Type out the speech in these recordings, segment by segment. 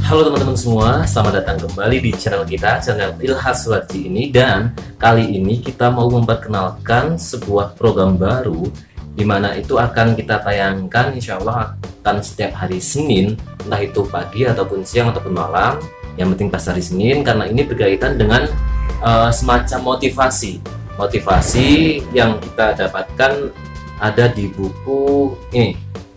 Halo teman-teman semua, selamat datang kembali di channel kita, channel Ilhas Suwarji ini. Dan kali ini kita mau memperkenalkan sebuah program baru di mana itu akan kita tayangkan insya Allah akan setiap hari Senin, entah itu pagi ataupun siang ataupun malam. Yang penting pas hari Senin, karena ini berkaitan dengan semacam motivasi yang kita dapatkan ada di buku ini,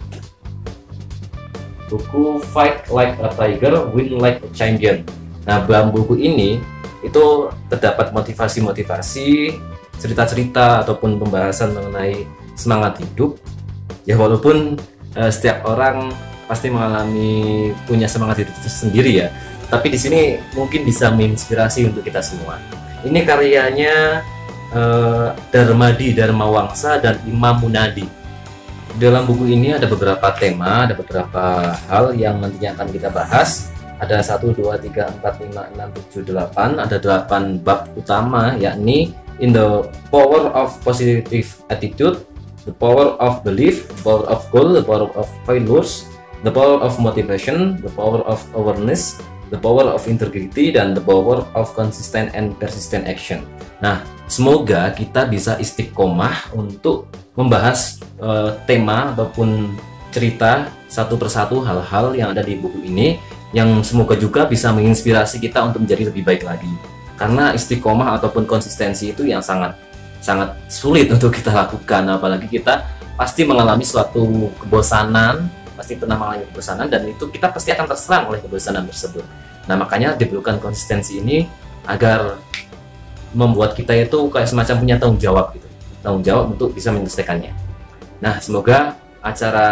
buku Fight Like a Tiger, Win Like a Champion. Nah, dalam buku ini itu terdapat motivasi-motivasi, cerita-cerita ataupun pembahasan mengenai semangat hidup. Ya walaupun setiap orang pasti mengalami punya semangat hidup sendiri ya, tapi di sini mungkin bisa menginspirasi untuk kita semua. Ini karyanya Darmadi Darmawangsa dan Imam Munadi. Dalam buku ini ada beberapa tema, ada beberapa hal yang nantinya akan kita bahas. Ada 1, 2, 3, 4, 5, 6, 7, 8. Ada 8 bab utama, yakni in the power of positive attitude, the power of belief, the power of goal, the power of failures, the power of motivation, the power of awareness, the power of integrity, dan the power of consistent and persistent action. Nah, semoga kita bisa istiqomah untuk membahas tema ataupun cerita satu persatu hal-hal yang ada di buku ini, yang semoga juga bisa menginspirasi kita untuk menjadi lebih baik lagi. Karena istiqomah ataupun konsistensi itu yang sangat sulit untuk kita lakukan, apalagi kita pasti mengalami suatu kebosanan, pasti pernah mengalami kebosanan, dan itu kita pasti akan terserang oleh kebosanan tersebut. Nah, makanya diperlukan konsistensi ini agar membuat kita itu kayak semacam punya tanggung jawab gitu, tanggung jawab untuk bisa menyelesaikannya. Nah, semoga acara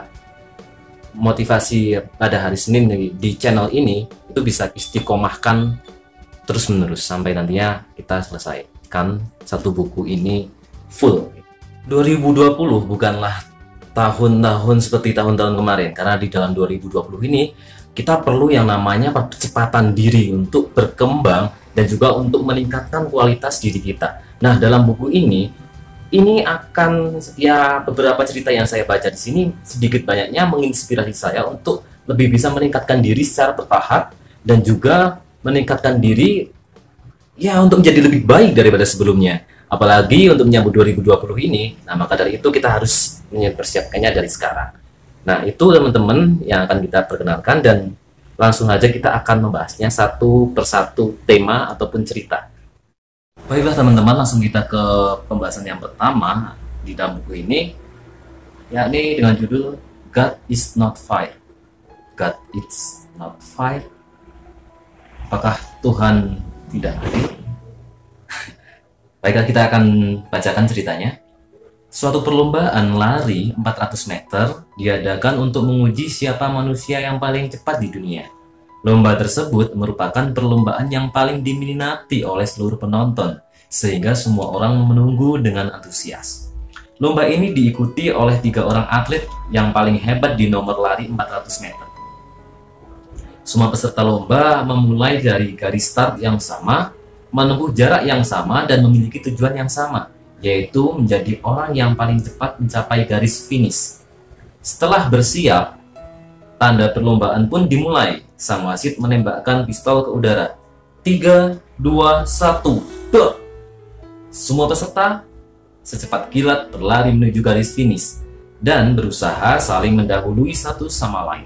motivasi pada hari Senin di channel ini itu bisa istiqomahkan terus menerus sampai nantinya kita selesaikan satu buku ini full. 2020 bukanlah tahun-tahun seperti tahun-tahun kemarin, karena di dalam 2020 ini kita perlu yang namanya percepatan diri untuk berkembang dan juga untuk meningkatkan kualitas diri kita. Nah, dalam buku ini akan beberapa cerita yang saya baca di sini sedikit banyaknya menginspirasi saya untuk lebih bisa meningkatkan diri secara bertahap dan juga meningkatkan diri ya untuk menjadi lebih baik daripada sebelumnya. Apalagi untuk menyambut 2020 ini. Nah, maka dari itu kita harus mempersiapkannya dari sekarang. Nah, itu teman-teman yang akan kita perkenalkan, dan langsung aja kita akan membahasnya satu persatu tema ataupun cerita. Baiklah teman-teman, langsung kita ke pembahasan yang pertama di dalam buku ini, yakni dengan judul God is not fire. God is not fire. Apakah Tuhan tidak adil? Baiklah, kita akan bacakan ceritanya. Suatu perlombaan lari 400 meter diadakan untuk menguji siapa manusia yang paling cepat di dunia. Lomba tersebut merupakan perlombaan yang paling diminati oleh seluruh penonton, sehingga semua orang menunggu dengan antusias. Lomba ini diikuti oleh 3 orang atlet yang paling hebat di nomor lari 400 meter. Semua peserta lomba memulai dari garis start yang sama, menempuh jarak yang sama, dan memiliki tujuan yang sama, yaitu menjadi orang yang paling cepat mencapai garis finish. Setelah bersiap, tanda perlombaan pun dimulai. Sang wasit menembakkan pistol ke udara. 3, 2, 1, dot! Semua peserta secepat kilat berlari menuju garis finish dan berusaha saling mendahului satu sama lain.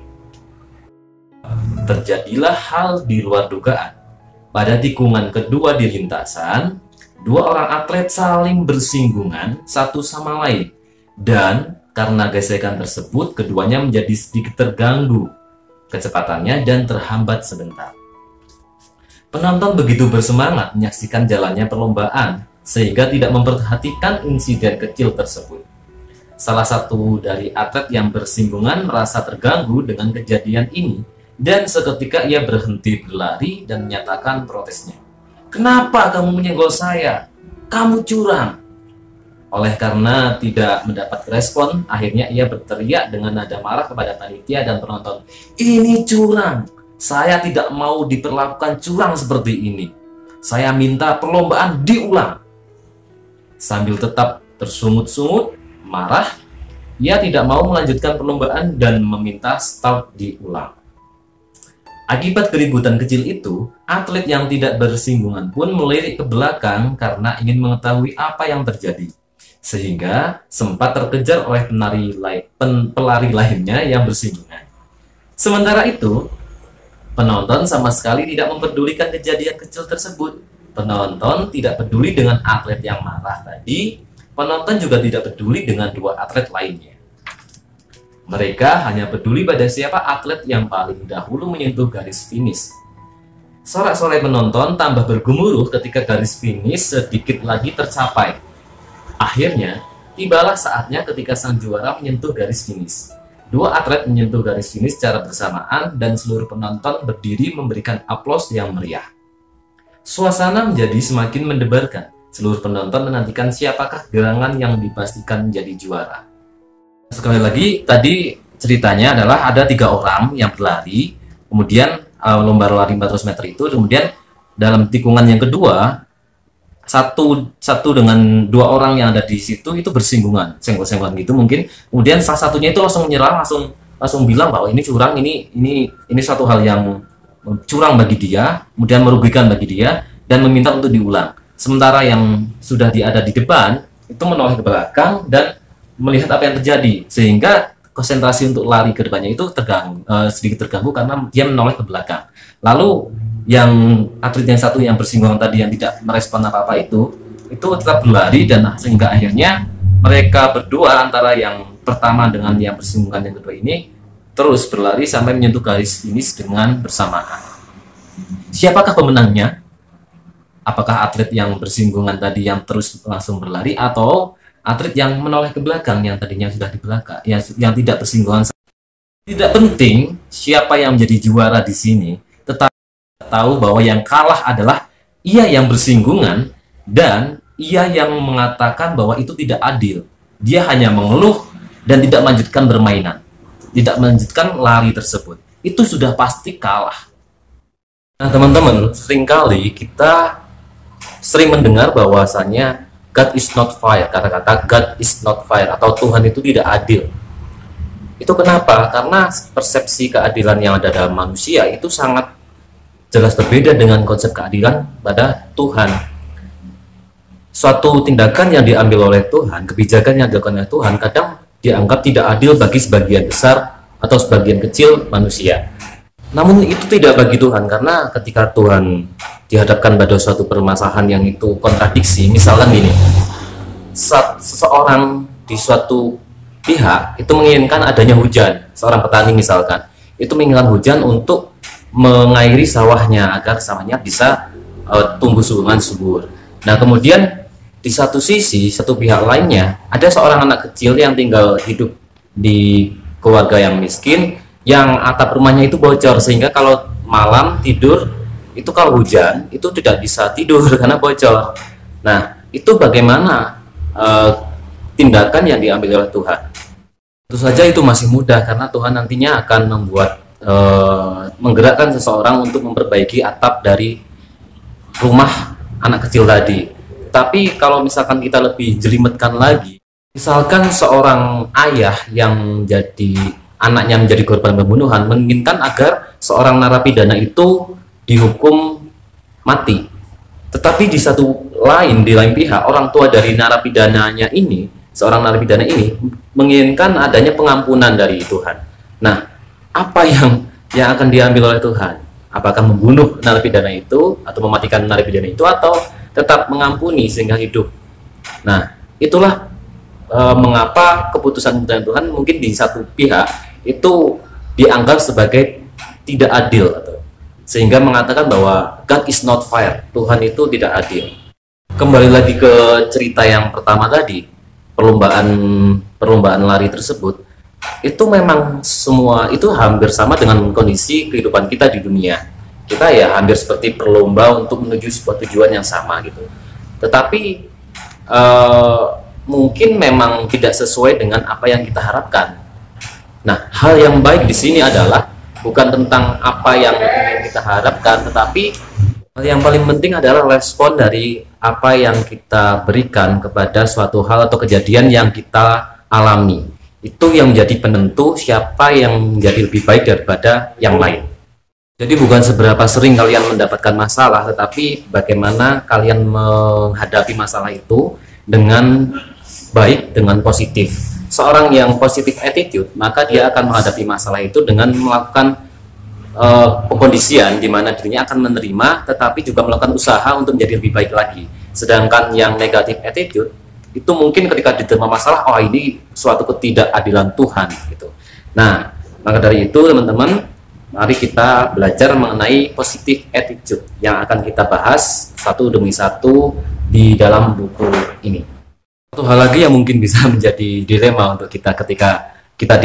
Terjadilah hal di luar dugaan. Pada tikungan kedua di lintasan, 2 orang atlet saling bersinggungan satu sama lain, dan karena gesekan tersebut keduanya menjadi sedikit terganggu kecepatannya dan terhambat sebentar. Penonton begitu bersemangat menyaksikan jalannya perlombaan sehingga tidak memperhatikan insiden kecil tersebut. Salah satu dari atlet yang bersinggungan merasa terganggu dengan kejadian ini, dan seketika ia berhenti berlari dan menyatakan protesnya. "Kenapa kamu menyenggol saya? Kamu curang!" Oleh karena tidak mendapat respon, akhirnya ia berteriak dengan nada marah kepada panitia dan penonton. "Ini curang! Saya tidak mau diperlakukan curang seperti ini. Saya minta perlombaan diulang." Sambil tetap tersungut-sungut, marah, ia tidak mau melanjutkan perlombaan dan meminta start diulang. Akibat keributan kecil itu, atlet yang tidak bersinggungan pun melirik ke belakang karena ingin mengetahui apa yang terjadi, sehingga sempat terkejar oleh pelari lainnya yang bersinggungan. Sementara itu, penonton sama sekali tidak mempedulikan kejadian kecil tersebut. Penonton tidak peduli dengan atlet yang marah tadi, penonton juga tidak peduli dengan dua atlet lainnya. Mereka hanya peduli pada siapa atlet yang paling dahulu menyentuh garis finish. Sorak-sorai penonton tambah bergemuruh ketika garis finish sedikit lagi tercapai. Akhirnya, tibalah saatnya ketika sang juara menyentuh garis finish. Dua atlet menyentuh garis finish secara bersamaan dan seluruh penonton berdiri memberikan aplaus yang meriah. Suasana menjadi semakin mendebarkan. Seluruh penonton menantikan siapakah gerangan yang dipastikan menjadi juara. Sekali lagi, tadi ceritanya adalah ada 3 orang yang berlari, kemudian lomba lari 400 meter itu, kemudian dalam tikungan yang kedua, satu dengan 2 orang yang ada di situ itu bersinggungan, senggol-senggolan gitu mungkin. Kemudian salah satunya itu langsung menyerang, langsung bilang bahwa ini curang, ini suatu hal yang curang bagi dia, kemudian merugikan bagi dia, dan meminta untuk diulang. Sementara yang sudah ada di depan itu menoleh ke belakang dan melihat apa yang terjadi, sehingga konsentrasi untuk lari ke depannya itu sedikit terganggu karena dia menoleh ke belakang. Lalu yang atlet yang satu yang bersinggungan tadi yang tidak merespon apa-apa itu tetap berlari, dan sehingga akhirnya mereka berdua antara yang pertama dengan yang bersinggungan yang kedua ini terus berlari sampai menyentuh garis finish dengan bersamaan. Siapakah pemenangnya? Apakah atlet yang bersinggungan tadi yang terus langsung berlari, atau atlet yang menoleh ke belakang yang tadinya sudah di belakang, yang tidak bersinggungan? Tidak penting siapa yang menjadi juara di sini, tetapi tahu bahwa yang kalah adalah ia yang bersinggungan, dan ia yang mengatakan bahwa itu tidak adil. Dia hanya mengeluh dan tidak melanjutkan permainan, tidak melanjutkan lari tersebut. Itu sudah pasti kalah. Nah teman-teman, seringkali kita sering mendengar bahwasanya God is not fair, kata-kata God is not fair atau Tuhan itu tidak adil. Itu kenapa? Karena persepsi keadilan yang ada dalam manusia itu sangat jelas berbeda dengan konsep keadilan pada Tuhan. Suatu tindakan yang diambil oleh Tuhan, kebijakan yang dilakukan oleh Tuhan kadang dianggap tidak adil bagi sebagian besar atau sebagian kecil manusia. Namun itu tidak bagi Tuhan, karena ketika Tuhan dihadapkan pada suatu permasalahan yang itu kontradiksi, misalkan gini, seseorang di suatu pihak itu menginginkan adanya hujan, seorang petani misalkan, itu menginginkan hujan untuk mengairi sawahnya agar sawahnya bisa tumbuh dengan subur. Nah kemudian di satu sisi, satu pihak lainnya, ada seorang anak kecil yang tinggal hidup di keluarga yang miskin, yang atap rumahnya itu bocor, sehingga kalau malam tidur itu kalau hujan itu tidak bisa tidur karena bocor. Nah itu bagaimana tindakan yang diambil oleh Tuhan? Tentu saja itu masih mudah, karena Tuhan nantinya akan membuat menggerakkan seseorang untuk memperbaiki atap dari rumah anak kecil tadi. Tapi kalau misalkan kita lebih jelimetkan lagi, misalkan seorang ayah yang anaknya menjadi korban pembunuhan menginginkan agar seorang narapidana itu dihukum mati, tetapi di lain pihak orang tua dari seorang narapidana ini menginginkan adanya pengampunan dari Tuhan. Nah, apa yang akan diambil oleh Tuhan? Apakah membunuh narapidana itu atau mematikan narapidana itu, atau tetap mengampuni sehingga hidup? Nah, itulah mengapa keputusan Tuhan mungkin di satu pihak itu dianggap sebagai tidak adil, sehingga mengatakan bahwa God is not fair, Tuhan itu tidak adil. Kembali lagi ke cerita yang pertama tadi, perlombaan lari tersebut, itu memang semua itu hampir sama dengan kondisi kehidupan kita di dunia. Kita ya hampir seperti berlomba untuk menuju sebuah tujuan yang sama gitu. Tetapi mungkin memang tidak sesuai dengan apa yang kita harapkan. Nah, hal yang baik di sini adalah bukan tentang apa yang ingin kita harapkan, tetapi hal yang paling penting adalah respon dari apa yang kita berikan kepada suatu hal atau kejadian yang kita alami. Itu yang menjadi penentu siapa yang menjadi lebih baik daripada yang lain. Jadi bukan seberapa sering kalian mendapatkan masalah, tetapi bagaimana kalian menghadapi masalah itu dengan baik, dengan positif. Seorang yang positif attitude, maka dia akan menghadapi masalah itu dengan melakukan pengkondisian di mana dirinya akan menerima, tetapi juga melakukan usaha untuk menjadi lebih baik lagi. Sedangkan yang negatif attitude itu mungkin ketika diterima masalah, oh ini suatu ketidakadilan Tuhan gitu. Nah, maka dari itu teman-teman, mari kita belajar mengenai positive attitude yang akan kita bahas satu demi satu di dalam buku ini. Satu hal lagi yang mungkin bisa menjadi dilema untuk kita ketika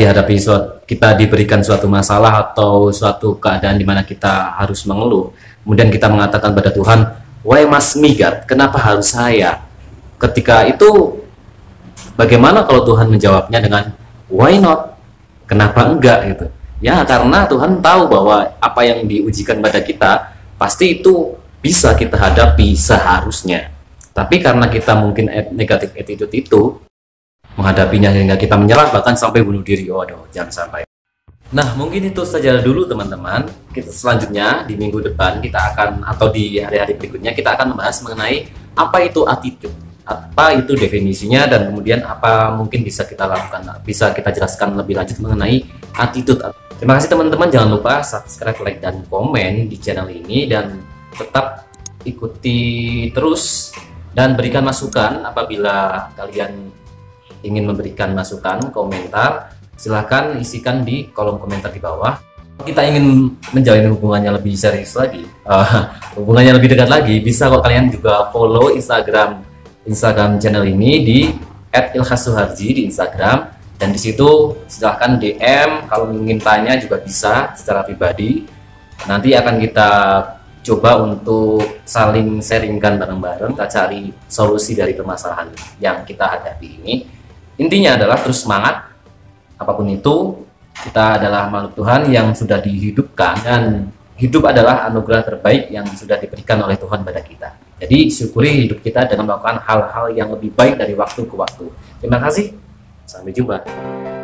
kita diberikan suatu masalah atau suatu keadaan di mana kita harus mengeluh, kemudian kita mengatakan pada Tuhan, why must me God? Kenapa harus saya? Ketika itu bagaimana kalau Tuhan menjawabnya dengan why not? Kenapa enggak gitu? Ya, karena Tuhan tahu bahwa apa yang diujikan pada kita pasti itu bisa kita hadapi seharusnya. Tapi karena kita mungkin negatif attitude itu menghadapinya hingga kita menyerah bahkan sampai bunuh diri. Waduh, jangan sampai. Nah, mungkin itu saja dulu teman-teman. Kita selanjutnya di minggu depan kita akan, atau di hari-hari berikutnya kita akan membahas mengenai apa itu attitude, apa itu definisinya, dan kemudian apa mungkin bisa kita lakukan, bisa kita jelaskan lebih lanjut mengenai attitude. Terima kasih teman-teman, jangan lupa subscribe, like, dan komen di channel ini, dan tetap ikuti terus dan berikan masukan apabila kalian ingin memberikan masukan, komentar, silahkan isikan di kolom komentar di bawah. Kita ingin menjalin hubungannya lebih serius lagi, hubungannya lebih dekat lagi, bisa kok kalian juga follow Instagram channel ini di @ilkhasuharji di Instagram, dan di situ silahkan DM kalau ingin tanya juga bisa secara pribadi. Nanti akan kita coba untuk saling sharingkan bareng-bareng, kita cari solusi dari permasalahan yang kita hadapi ini. Intinya adalah terus semangat, apapun itu, kita adalah makhluk Tuhan yang sudah dihidupkan, dan hidup adalah anugerah terbaik yang sudah diberikan oleh Tuhan pada kita. Jadi syukuri hidup kita dengan melakukan hal-hal yang lebih baik dari waktu ke waktu. Terima kasih, sampai jumpa.